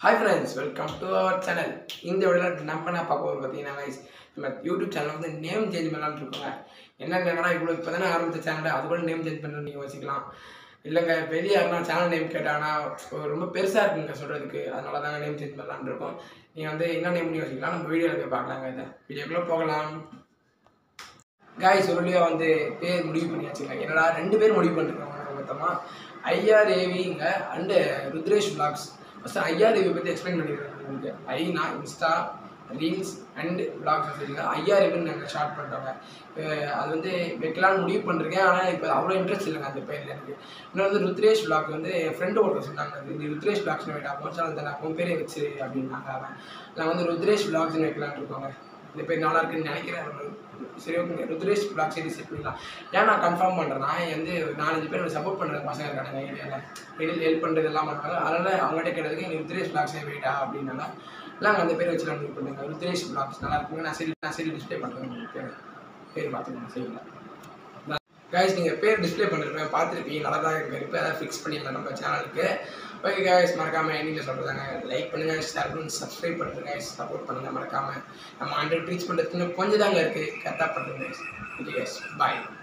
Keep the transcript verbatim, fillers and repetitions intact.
Hi friends, welcome to our channel. இந்த வீடியோவில் நம்ம என்ன பார்க்க போகிறோம் பார்த்தீங்கன்னா guys, நம்ம யூடியூப் சேனல் வந்து நேம் சேஞ்ச் பண்ணலான்னு இருக்கோங்க. என்னன்னா இவ்வளோ இப்போ தானே ஆரம்பித்த சேனல் அது கூட நேம் சேஞ்ச் பண்ணணும்னு நீங்கள் யோசிக்கலாம். இல்லைங்க வெளியே யாருனா சேனல் நேம் கேட்டாங்கன்னா ரொம்ப பெருசாக இருக்குங்க சொல்கிறதுக்கு, அதனால தாங்க நேம் சேஞ்ச் பண்ணலான்னு இருக்கோம். நீங்கள் வந்து என்ன நேம்னு யோசிக்கலாம், நம்ம வீடியோவில் போய் பார்க்கலாங்க. இதை வீடியோக்குள்ளே போகலாம். காய்ஸ் ஒரு வழியாக வந்து பேர் முடிவு பண்ணியாச்சுங்க. என்னடா ரெண்டு பேர் முடிவு பண்ணிருக்காங்க மொத்தமாக, ஐஆர்ஏவிங்க and Rudresh vlogs. First IRAV பற்றி எக்ஸ்பிளைன் பண்ணிடுறேன் உங்களுக்கு. ஐனா இன்ஸ்டா ரீல்ஸ் அண்ட் விலாக்ஸ் வச்சுருங்க. ஐஆர்ஏவின்னு நாங்கள் ஷார்ட் பண்ணுறோங்க. அது வந்து வைக்கலான்னு முடிவு பண்ணிருக்கேன், ஆனால் இப்போ அவ்வளோ இன்ட்ரெஸ்ட் இல்லைங்க அந்த பேரில் எனக்கு. இன்னொரு வந்து ருத்ரேஷ் விலாக் வந்து என் ஃப்ரெண்டு ஒருத்தர் சொன்னாங்க, இந்த ருத்ரேஷ் விலாக்ஸ்னு வைட்டா போச்சாலும் தானே உன் பேரே வச்சு அப்படின்னாங்க. அவன் நான் வந்து ருத்ரேஷ் விலாக்ஸ்னு வைக்கலான்னு இருக்கோங்க. இந்த பேர் நல்லா இருக்குன்னு நினைக்கிறேன். சரி ஓகேங்க, ருத்ரேஷ் விலாக் சரி செட் பண்ணிடலாம். ஏன் நான் கன்ஃபார்ம் பண்ணுறேன்னா, வந்து நாலஞ்சு பேர் சப்போர்ட் பண்ணுற பசங்க இருக்காங்க ஏரியாவில், வெளியில் ஹெல்ப் பண்ணுறது எல்லாம் பண்ணுறாங்க. அதனால் அவங்கள்ட்ட கேட்டதுக்கு எங்கள் ருத்ரேஷ் விலாக்ஸே போயிட்டா அப்படின்னாங்க. நாங்கள் அந்த பேர் வச்சு முடிவு பண்ணுங்க. ருத்ரேஷ் விலாக்ஸ் நல்லா இருக்குங்க. நான் சரி நான் சரி டிஸ்பிளே பண்ணுறேன் பேர் பேர் பார்த்துக்கோங்க. சரிங்களா காய்ஸ், நீங்கள் பேர் டிஸ்பிளே பண்ணிருப்பேன் பார்த்துருப்பீங்க, நல்லா தான் இருக்குது. இப்போ அதை ஃபிக்ஸ் பண்ணிடலாம் நம்ம சேனலுக்கு. ஓகே காய்ஸ், மறக்காமல் நீங்கள் சொல்கிறதாங்க லைக் பண்ணுங்கள், ஷேர் பண்ணுங்கள், சப்ஸ்கிரைப் பண்ணுங்கள் காய்ஸ், சப்போர்ட் பண்ணுங்கள் மறக்காமல். நம்ம ஹண்ட்ரட் ரீச் பண்ணுறதுக்கு கொஞ்சம் தாங்க இருக்குது, கரெக்டாக பண்ணுறேன் காய்ஸ். ஓகே காய்ஸ், பாய்.